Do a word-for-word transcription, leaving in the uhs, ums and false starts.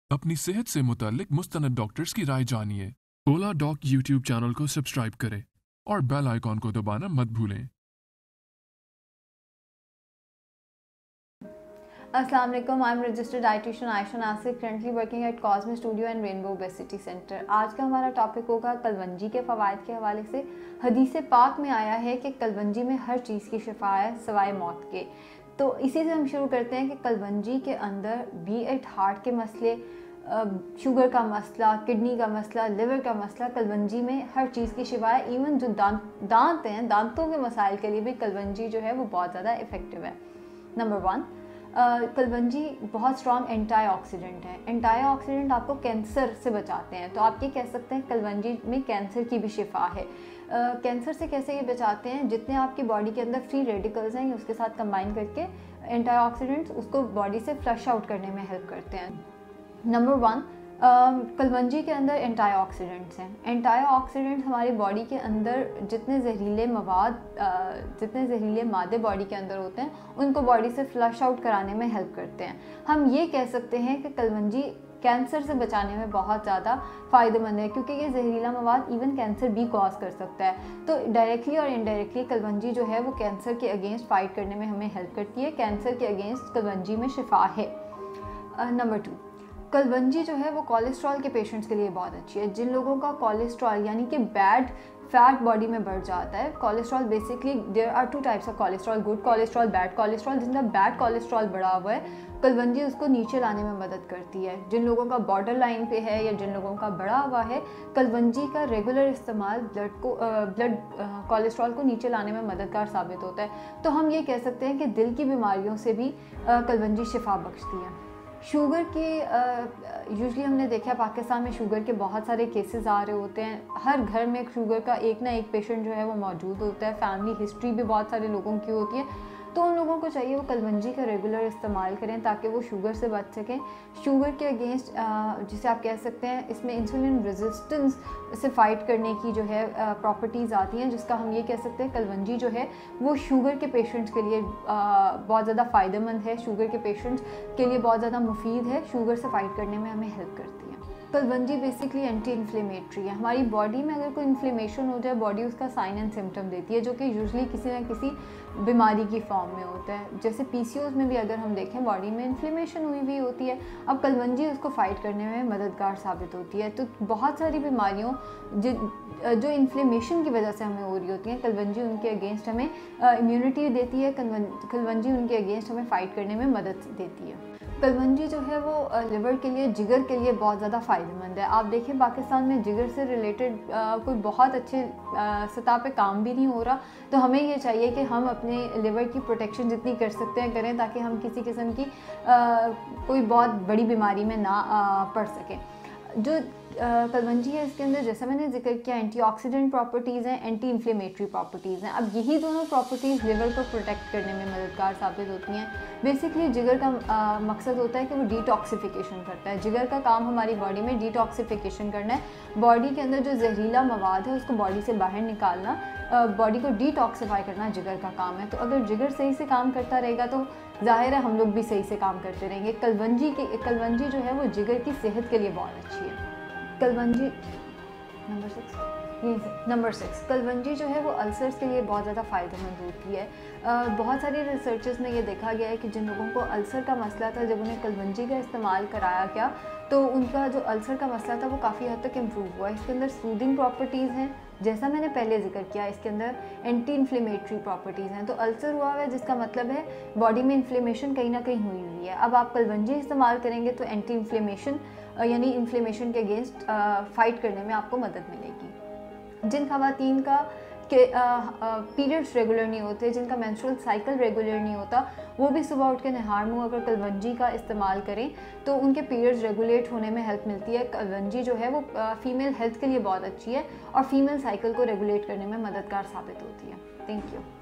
अपनी सेहत से मुताल्लिक मुस्तनद डॉक्टर्स की राय जानिए। ओलाडॉक यूट्यूब चैनल को सब्सक्राइब करें और बेल आइकॉन को दबाना मत भूलें। अस्सलाम वालेकुम, I am registered dietitian Ayesha Nasir, currently working at Cosmic Studio and Rainbow Obesity Centre. आज का हमारा टॉपिक होगा कलवंजी के फ़वाइद के हवाले से। हदीस पाक में आया है कि कलवंजी में हर चीज़ की शिफा है सिवाय मौत के। तो इसी से हम शुरू करते हैं कि कलवंजी के अंदर बी एट हार्ट के मसले, शुगर का मसला, किडनी का मसला, लिवर का मसला, कलवंजी में हर चीज़ की शिफा है। इवन जो दांत दांत हैं, दांतों के मसाइल के लिए भी कलवंजी जो है वो बहुत ज़्यादा इफ़ेक्टिव है। नंबर वन, कलवंजी बहुत स्ट्रॉन्ग एंटीऑक्सीडेंट है। एंटीऑक्सीडेंट आपको कैंसर से बचाते हैं। तो आप ये कह सकते हैं कलवंजी में कैंसर की भी शिफा है। कैंसर से कैसे ये बचाते हैं? जितने आपकी बॉडी के अंदर फ्री रेडिकल्स हैं, उसके साथ कंबाइन करके एंटीऑक्सीडेंट्स उसको बॉडी से फ्लश आउट करने में हेल्प करते हैं। नंबर वन, कलवंजी के अंदर एंटीऑक्सीडेंट्स हैं। एंटीऑक्सीडेंट्स हमारी बॉडी के अंदर जितने जहरीले मवाद जितने जहरीले मादे बॉडी के अंदर होते हैं उनको बॉडी से फ्लश आउट कराने में हेल्प करते हैं। हम ये कह सकते हैं कि कलवंजी कैंसर से बचाने में बहुत ज़्यादा फ़ायदेमंद है, क्योंकि ये जहरीला मवाद इवन कैंसर भी कॉज कर सकता है। तो डायरेक्टली और इनडायरेक्टली कलवंजी जो है वो कैंसर के अगेंस्ट फाइट करने में हमें हेल्प करती है। कैंसर के अगेंस्ट कलवंजी में शिफा है। नंबर टू, कलवंजी जो है वो कोलेस्ट्रॉल के पेशेंट्स के लिए बहुत अच्छी है। जिन लोगों का कोलेस्ट्रॉल यानी कि बैड फैट बॉडी में बढ़ जाता है। Cholesterol basically there are two types of cholesterol, good cholesterol, bad cholesterol. जिनका बैड कोलेस्ट्रॉल बढ़ा हुआ है, कलवंजी उसको नीचे लाने में मदद करती है। जिन लोगों का बॉर्डर लाइन पे है या जिन लोगों का बढ़ा हुआ है, कलवंजी का रेगुलर इस्तेमाल ब्लड को ब्लड कोलेस्ट्रॉल को नीचे लाने में मददगार साबित होता है। तो हम ये कह सकते हैं कि दिल की बीमारियों से भी कलवंजी शिफा बख्शती है। शुगर के यूजुअली हमने देखा पाकिस्तान में शुगर के बहुत सारे केसेस आ रहे होते हैं। हर घर में शुगर का एक ना एक पेशेंट जो है वो मौजूद होता है। फैमिली हिस्ट्री भी बहुत सारे लोगों की होती है। तो उन लोगों को चाहिए वो कलवंजी का रेगुलर इस्तेमाल करें ताकि वो शुगर से बच सकें। शुगर के अगेंस्ट जिसे आप कह सकते हैं, इसमें इंसुलिन रेजिस्टेंस से फ़ाइट करने की जो है प्रॉपर्टीज़ आती हैं, जिसका हम ये कह सकते हैं कलवंजी जो है वो शुगर के पेशेंट्स के लिए बहुत ज़्यादा फ़ायदेमंद है। शुगर के पेशेंट्स के लिए बहुत ज़्यादा मुफीद है। शुगर से फ़ाइट करने में हमें हेल्प करती है। कलवंजी बेसिकली एंटी इन्फ्लेमेटरी है। हमारी बॉडी में अगर कोई इन्फ्लेमेशन हो जाए, बॉडी उसका साइन एंड सिम्टम देती है, जो कि यूजुअली किसी न किसी बीमारी की फॉर्म में होता है। जैसे पीसीओज में भी अगर हम देखें, बॉडी में इन्फ्लेमेशन हुई हुई होती है। अब कलवंजी उसको फाइट करने में मददगार साबित होती है। तो बहुत सारी बीमारियों जो इन्फ्लेमेशन की वजह से हमें हो रही होती हैं, कलवंजी उनके अगेंस्ट हमें इम्यूनिटी देती है। कलवंजी उनके अगेंस्ट हमें फ़ाइट करने में मदद देती है। कलवंजी जो है वो लिवर के लिए, जिगर के लिए बहुत ज़्यादा फ़ायदेमंद है। आप देखें पाकिस्तान में जिगर से रिलेटेड कोई बहुत अच्छे सतह पे काम भी नहीं हो रहा। तो हमें ये चाहिए कि हम अपने लिवर की प्रोटेक्शन जितनी कर सकते हैं करें, ताकि हम किसी किस्म की आ, कोई बहुत बड़ी बीमारी में ना आ, पड़ सकें। जो कलवंजी है इसके अंदर, जैसा मैंने जिक्र किया, एंटीऑक्सीडेंट प्रॉपर्टीज़ हैं, एंटी इन्फ्लेमेटरी प्रॉपर्टीज़ हैं। अब यही दोनों प्रॉपर्टीज़ लिवर को प्रोटेक्ट करने में मददगार साबित होती हैं। बेसिकली जिगर का आ, मकसद होता है कि वो डिटॉक्सिफिकेशन करता है। जिगर का काम हमारी बॉडी में डिटॉक्सिफिकेशन करना है। बॉडी के अंदर जो जहरीला मवाद है उसको बॉडी से बाहर निकालना, बॉडी को डिटॉक्सिफाई करना जिगर का काम है। तो अगर जिगर सही से काम करता रहेगा तो ज़ाहिर है हम लोग भी सही से काम करते रहेंगे। कलवंजी के कलवंजी जो है वो जिगर की सेहत के लिए बहुत अच्छी है। कलवंजी नंबर सिक्स ये नंबर सिक्स कलवंजी जो है वो अल्सर्स के लिए बहुत ज़्यादा फ़ायदेमंद होती है। आ, बहुत सारी रिसर्चेस में ये देखा गया है कि जिन लोगों को अल्सर का मसला था, जब उन्हें कलवंजी का इस्तेमाल कराया गया तो उनका जो अल्सर का मसला था वो काफ़ी हद तक इम्प्रूव हुआ। इसके अंदर सूदिंग प्रॉपर्टीज़ हैं, जैसा मैंने पहले जिक्र किया। इसके अंदर एंटी इन्फ्लेमेटरी प्रॉपर्टीज़ हैं। तो अल्सर हुआ है जिसका मतलब है बॉडी में इन्फ्लेमेशन कहीं ना कहीं हुई हुई है। अब आप कलवंजी इस्तेमाल करेंगे तो एंटी इन्फ्लेमेशन यानी इन्फ्लेमेशन के अगेंस्ट फाइट करने में आपको मदद मिलेगी। जिन ख़वातीन का के पीरियड्स रेगुलर नहीं होते, जिनका मेंस्ट्रुअल साइकिल रेगुलर नहीं होता, वो भी सुबह उठ के नहार मुँह अगर कलवंजी का इस्तेमाल करें तो उनके पीरियड्स रेगुलेट होने में हेल्प मिलती है। कलवंजी जो है वो फीमेल हेल्थ के लिए बहुत अच्छी है और फीमेल साइकिल को रेगुलेट करने में मददगार साबित होती है। Thank you.